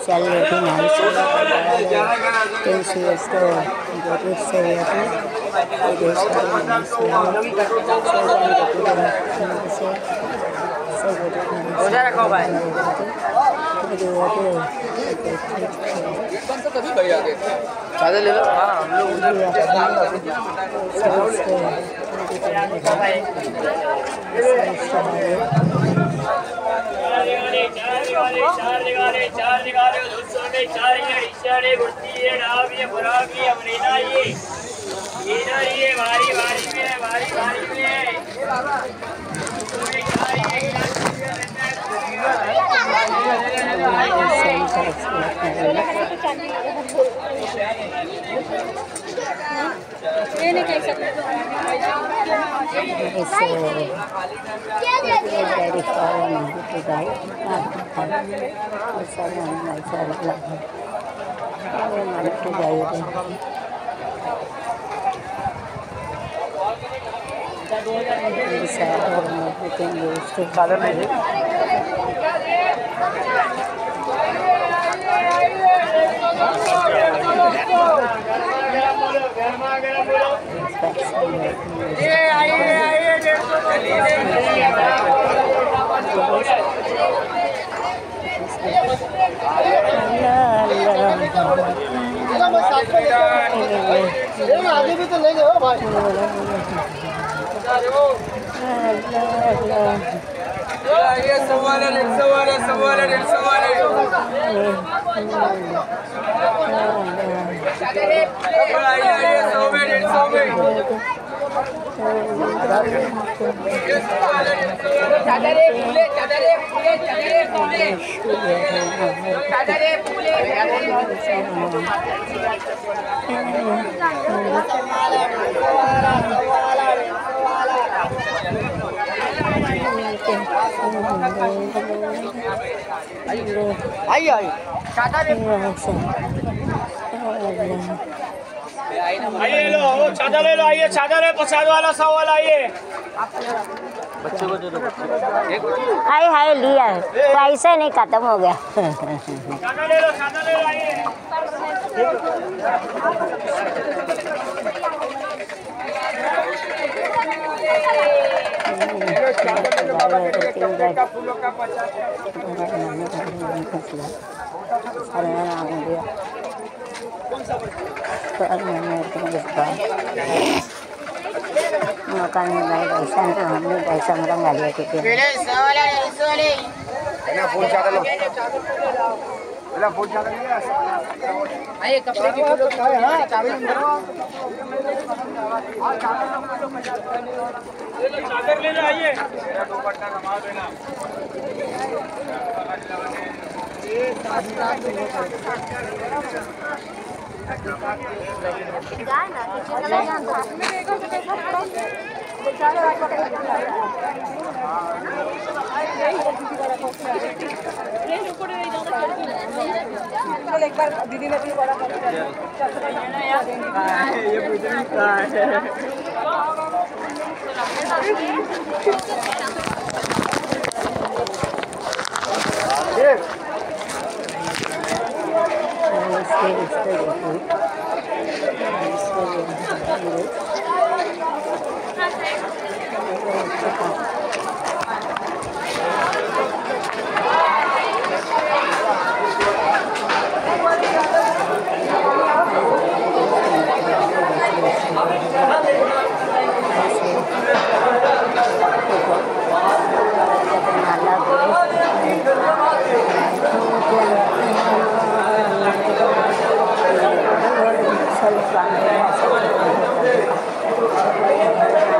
चल रही थी हमारी तुलसी तो जरूर से रोजा रखो भाई। चादर ले लो। हाँ हम लोग चार दिगारे दोस्तों चार इशारे गुर्ती है नाम ये बुराक ये अमरीना ये भारी भारी में भारी भारी में ये नहीं कह सकते आगे भी तो ले जाओ भाई। ये सवाल है आइए लो चादर ले लो। आइए चादर है प्रसाद वाला सवाल। आइए बच्चे को दे दो। हाय हाय लिया है पैसा नहीं खत्म हो गया। चादर ले लो आइए। फूलों का 50। आइए कपड़े की फूलों का है। हाँ चादर ले लो। आइए दो बट्टा कमा देना। एक बार दीदी ने भी बड़ा ये Selalu